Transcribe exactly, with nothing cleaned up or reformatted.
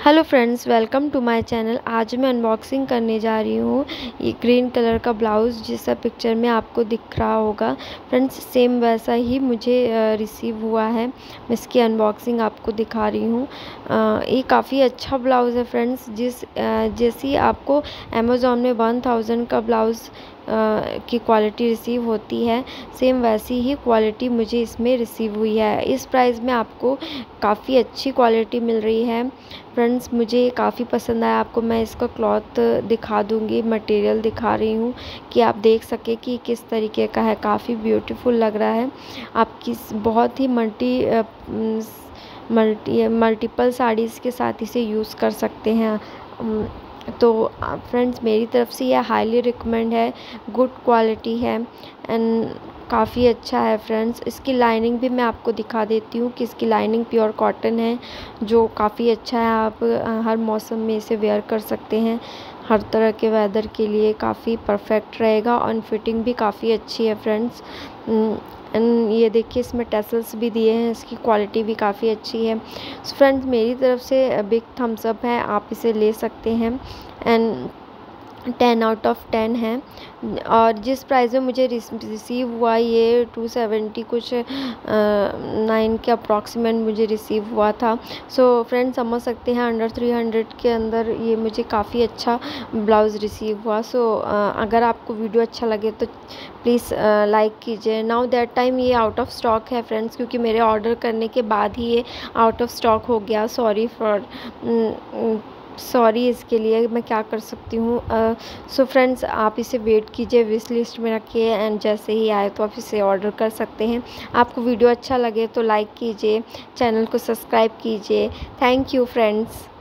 Hello friends, welcome to my channel. आज मैं unboxing करने जा रही हूँ ये ग्रीन कलर का ब्लाउज़, जैसा पिक्चर में आपको दिख रहा होगा। फ्रेंड्स, सेम वैसा ही मुझे रिसीव हुआ है। मैं इसकी अनबॉक्सिंग आपको दिखा रही हूँ। ये काफ़ी अच्छा ब्लाउज़ है फ्रेंड्स। जिस जैसी आपको अमेज़ॉन में वन थाउजेंड का ब्लाउज़ की क्वालिटी रिसीव होती है, सेम वैसी ही क्वालिटी मुझे इसमें रिसीव हुई है। इस प्राइस में आपको काफ़ी अच्छी क्वालिटी मिल रही है। फ्रेंड्स, मुझे काफ़ी पसंद आया। आपको मैं इसका क्लॉथ दिखा दूँगी, मटेरियल दिखा रही हूँ कि आप देख सकें कि किस तरीके का है। काफ़ी ब्यूटीफुल लग रहा है। आप किस बहुत ही मल्टी मल्टी मल्टीपल साड़ीज़ के साथ इसे यूज़ कर सकते हैं। तो फ्रेंड्स, मेरी तरफ से यह हाईली रिकमेंड है। गुड क्वालिटी है एंड काफ़ी अच्छा है फ्रेंड्स। इसकी लाइनिंग भी मैं आपको दिखा देती हूँ कि इसकी लाइनिंग प्योर कॉटन है, जो काफ़ी अच्छा है। आप हर मौसम में इसे वेयर कर सकते हैं। हर तरह के वेदर के लिए काफ़ी परफेक्ट रहेगा और फिटिंग भी काफ़ी अच्छी है फ्रेंड्स। एंड ये देखिए, इसमें टैसल्स भी दिए हैं। इसकी क्वालिटी भी काफ़ी अच्छी है। फ्रेंड्स, मेरी तरफ से बिग थम्स अप है, आप इसे ले सकते हैं। And ten out of ten है। और जिस प्राइस में मुझे रिसीव हुआ, ये टू सेवेंटी कुछ नाइन के अप्रॉक्सीमेट मुझे रिसीव हुआ था। सो फ्रेंड्स, समझ सकते हैं अंडर थ्री हंड्रेड के अंदर ये मुझे काफ़ी अच्छा ब्लाउज़ रिसीव हुआ। सो so, अगर आपको वीडियो अच्छा लगे तो प्लीज़ लाइक कीजिए। नाउ दैट टाइम ये आउट ऑफ स्टॉक है फ्रेंड्स, क्योंकि मेरे ऑर्डर करने के बाद ही ये आउट ऑफ स्टॉक हो गया। सॉरी फॉर सॉरी इसके लिए मैं क्या कर सकती हूँ। सो फ्रेंड्स, आप इसे वेट कीजिए, विश लिस्ट में रखिए एंड जैसे ही आए तो आप इसे ऑर्डर कर सकते हैं। आपको वीडियो अच्छा लगे तो लाइक कीजिए, चैनल को सब्सक्राइब कीजिए। Thank you friends.